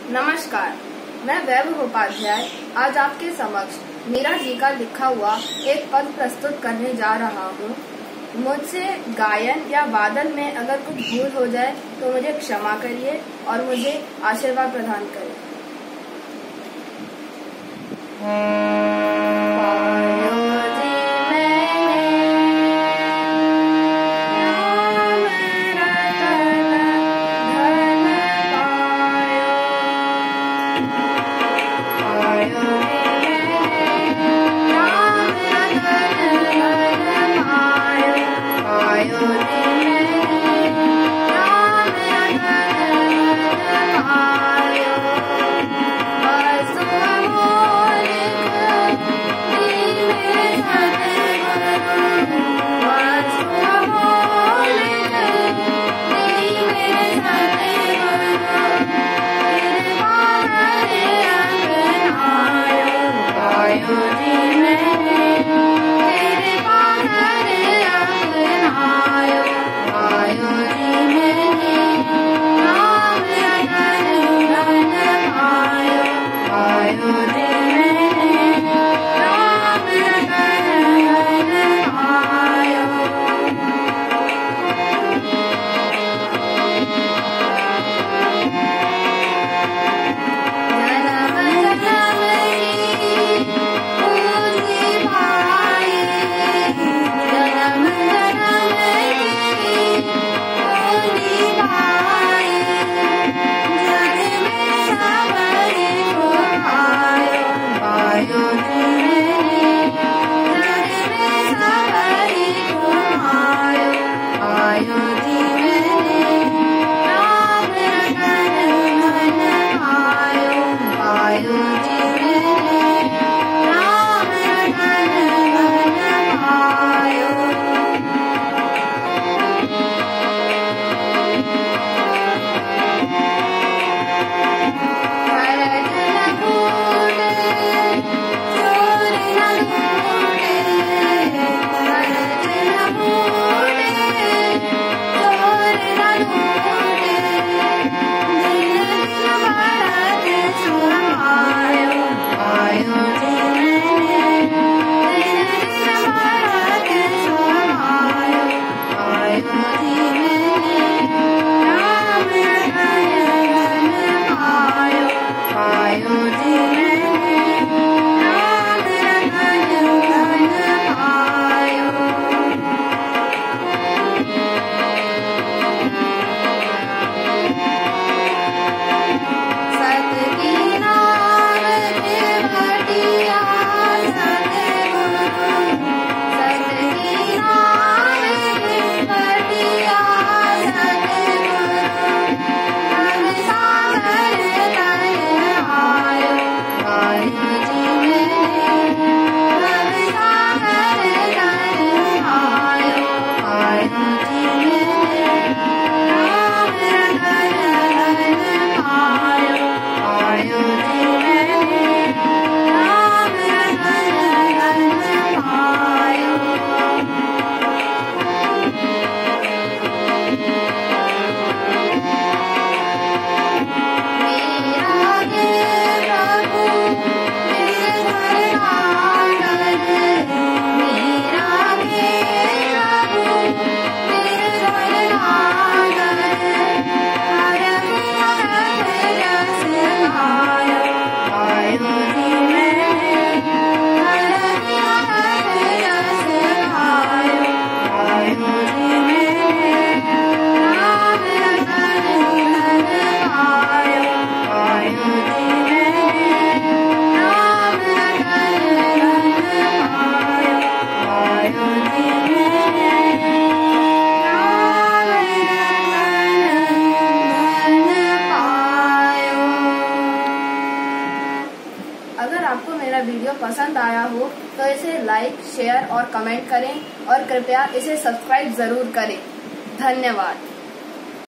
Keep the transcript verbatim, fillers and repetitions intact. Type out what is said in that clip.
नमस्कार, मैं वैभव उपाध्याय आज आपके समक्ष मीरा जी का लिखा हुआ एक पद प्रस्तुत करने जा रहा हूँ। मुझसे गायन या वादन में अगर कुछ भूल हो जाए तो मुझे क्षमा करिए और मुझे आशीर्वाद प्रदान करें। अगर आपको मेरा वीडियो पसंद आया हो तो इसे लाइक, शेयर और कमेंट करें और कृपया इसे सब्सक्राइब जरूर करें। धन्यवाद।